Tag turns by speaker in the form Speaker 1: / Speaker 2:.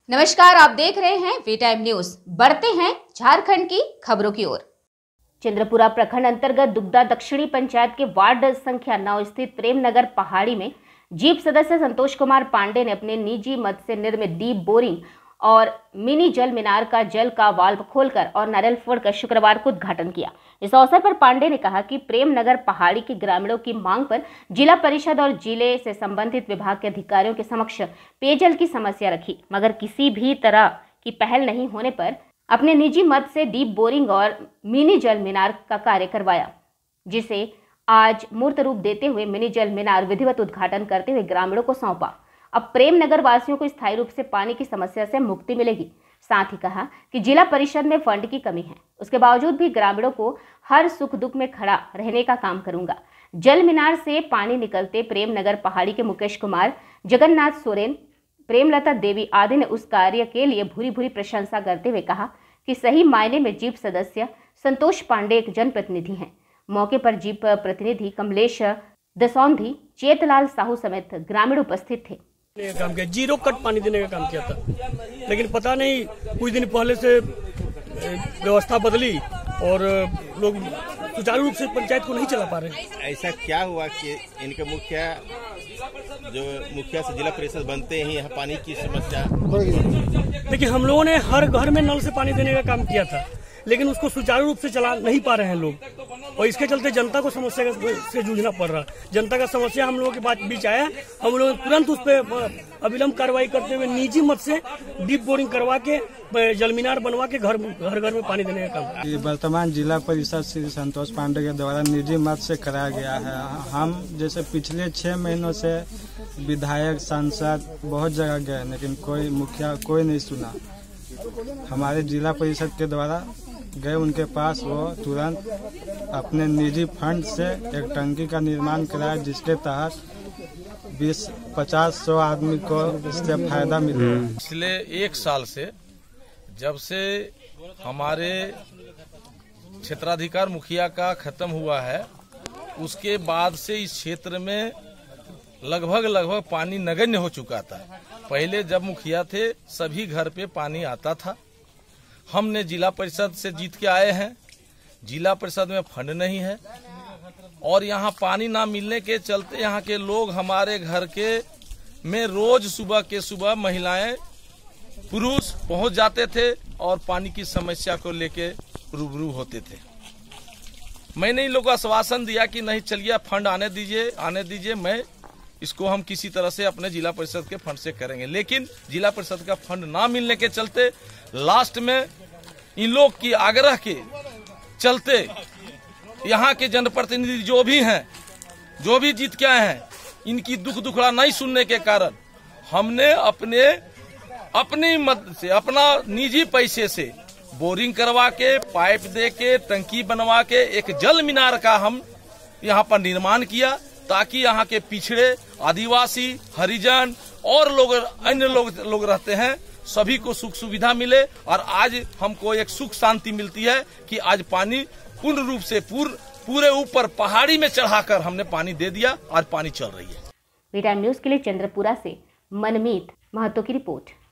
Speaker 1: नमस्कार, आप देख रहे हैं वी टाइम न्यूज। बढ़ते हैं झारखंड की खबरों की ओर। चंद्रपुरा प्रखंड अंतर्गत दुग्धा दक्षिणी पंचायत के वार्ड संख्या 9 स्थित प्रेमनगर पहाड़ी में जीप सदस्य संतोष कुमार पांडे ने अपने निजी मद से निर्मित डीप बोरिंग और मिनी जल मीनार का जल का वाल्व खोलकर और नारियल फोड़कर शुक्रवार को उद्घाटन किया। इस अवसर पर पांडे ने कहा कि प्रेमनगर पहाड़ी के ग्रामीणों की मांग पर जिला परिषद और जिले से संबंधित विभाग के अधिकारियों के समक्ष पेयजल की समस्या रखी, मगर किसी भी तरह की पहल नहीं होने पर अपने निजी मद से डीप बोरिंग और मिनी जल मीनार का कार्य करवाया, जिसे आज मूर्त रूप देते हुए मिनी जल मीनार विधिवत उद्घाटन करते हुए ग्रामीणों को सौंपा। अब प्रेमनगर वासियों को स्थायी रूप से पानी की समस्या से मुक्ति मिलेगी। साथ ही कहा कि जिला परिषद में फंड की कमी है, उसके बावजूद भी ग्रामीणों को हर सुख दुख में खड़ा रहने का काम करूंगा। जल मीनार से पानी निकलते प्रेमनगर पहाड़ी के मुकेश कुमार, जगन्नाथ सोरेन, प्रेमलता देवी आदि ने उस कार्य के लिए भूरी भूरी प्रशंसा करते हुए कहा कि सही मायने में जीप सदस्य संतोष पांडे एक जनप्रतिनिधि हैं। मौके पर जीप प्रतिनिधि कमलेश दसौंधी, चेतलाल साहू समेत ग्रामीण उपस्थित थे।
Speaker 2: काम किया, जीरो कट पानी देने का काम किया था, लेकिन पता नहीं कुछ दिन पहले से व्यवस्था बदली और लोग सुचारू रूप से पंचायत को नहीं चला पा रहे।
Speaker 3: ऐसा क्या हुआ कि इनके मुखिया से जिला परिषद बनते ही यहाँ पानी की समस्या?
Speaker 2: देखिए, हम लोगों ने हर घर में नल से पानी देने का काम किया था, लेकिन उसको सुचारू रूप से चला नहीं पा रहे हैं लोग, और इसके चलते जनता को समस्या से जूझना पड़ रहा। जनता का समस्या हम लोगों के बीच आया, हम लोग तुरंत उस पर अविलंब कार्रवाई करते हुए निजी मद से डीप बोरिंग करवा के जल मीनार बनवा के घर घर में पानी देने का काम।
Speaker 4: वर्तमान जिला परिषद श्री संतोष पांडे के द्वारा निजी मद से कराया गया है। हम जैसे पिछले 6 महीनों से विधायक, सांसद बहुत जगह गए, लेकिन कोई मुखिया कोई नहीं सुना। हमारे जिला परिषद के द्वारा गए उनके पास, वो तुरंत अपने निजी फंड से एक टंकी का निर्माण कराया, जिसके तहत 20-50-100 आदमी को इससे फायदा मिला।
Speaker 5: पिछले 1 साल से जब से हमारे क्षेत्राधिकार मुखिया का खत्म हुआ है, उसके बाद से इस क्षेत्र में लगभग पानी नगण्य हो चुका था। पहले जब मुखिया थे सभी घर पे पानी आता था। हमने जिला परिषद से जीत के आए हैं, जिला परिषद में फंड नहीं है, और यहाँ पानी ना मिलने के चलते यहाँ के लोग हमारे घर के में रोज सुबह महिलाएं पुरुष पहुंच जाते थे और पानी की समस्या को लेके रूबरू होते थे। मैंने इन लोगों को आश्वासन दिया कि नहीं, चलिए फंड आने दीजिए, मैं इसको हम किसी तरह से अपने जिला परिषद के फंड से करेंगे। लेकिन जिला परिषद का फंड ना मिलने के चलते लास्ट में इन लोग की आग्रह के चलते यहाँ के जनप्रतिनिधि जो भी जीत के आए हैं, इनकी दुखड़ा नहीं सुनने के कारण हमने अपनी मदद से, अपना निजी पैसे से बोरिंग करवा के, पाइप दे के, टंकी बनवा के एक जल मीनार का हम यहाँ पर निर्माण किया, ताकि यहाँ के पिछड़े, आदिवासी, हरिजन और अन्य लोग रहते हैं, सभी को सुख सुविधा मिले। और आज हमको एक सुख शांति मिलती है कि आज पानी पूर्ण रूप से पूरे ऊपर पहाड़ी में चढ़ाकर हमने पानी दे दिया, आज पानी चल रही है।
Speaker 1: वी टाइम न्यूज के लिए चंद्रपुरा से मनमीत महतो की रिपोर्ट।